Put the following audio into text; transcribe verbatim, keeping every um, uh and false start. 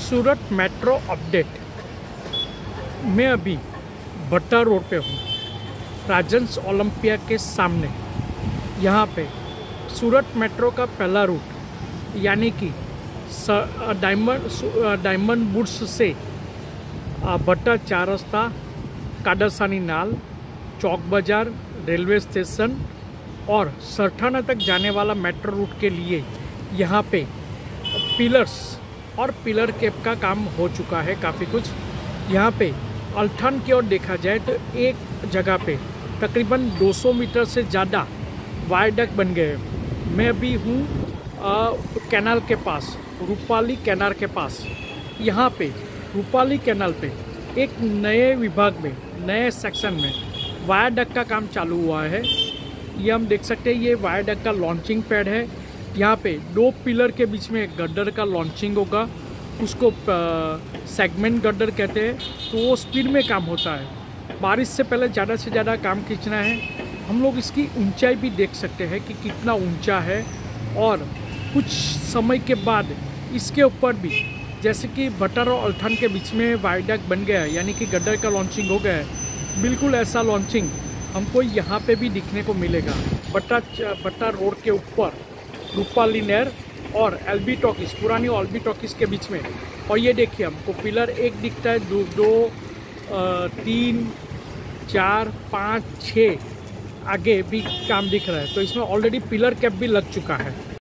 सूरत metro update. मैं अभी भट्टा रोड पे हूँ, राजंस ओलंपिया के सामने। यहाँ पे सूरत मेट्रो का पहला रूट यानी कि डायमंड डायमंड बुर्ज से भट्टा चार रास्ता, कादरसानी नाल, चौक बाज़ार, रेलवे स्टेशन और सरठाना तक जाने वाला मेट्रो रूट के लिए यहाँ पे पिलर्स और पिलर केप का काम हो चुका है। काफ़ी कुछ यहाँ पे अल्थान की ओर देखा जाए तो एक जगह पे तकरीबन दो सौ मीटर से ज़्यादा वायडक्ट बन गए। मैं भी हूँ कैनाल के पास, रूपाली कैनाल के पास। यहाँ पे रूपाली कैनाल पे एक नए विभाग में, नए सेक्शन में वायडक्ट का काम चालू हुआ है। ये हम देख सकते हैं, ये वायडक्ट का लॉन्चिंग पैड है। यहाँ पे दो पिलर के बीच में गड्डर का लॉन्चिंग होगा, उसको सेगमेंट गड्डर कहते हैं। तो वो स्पीड में काम होता है। बारिश से पहले ज़्यादा से ज़्यादा काम खींचना है। हम लोग इसकी ऊंचाई भी देख सकते हैं कि कितना ऊंचा है। और कुछ समय के बाद इसके ऊपर भी, जैसे कि भट्टा और अल्थान के बीच में वायडक्ट बन गया है, यानी कि गड्डर का लॉन्चिंग हो गया है, बिल्कुल ऐसा लॉन्चिंग हमको यहाँ पे भी दिखने को मिलेगा। भट्टा भट्टा रोड के ऊपर रूपाली नहर और एलबी टॉकीज, पुरानी एलबी टॉकीज के बीच में। और ये देखिए, हमको पिलर एक दिखता है, दो दो आ, तीन चार पाँच छः आगे भी काम दिख रहा है। तो इसमें ऑलरेडी पिलर कैप भी लग चुका है।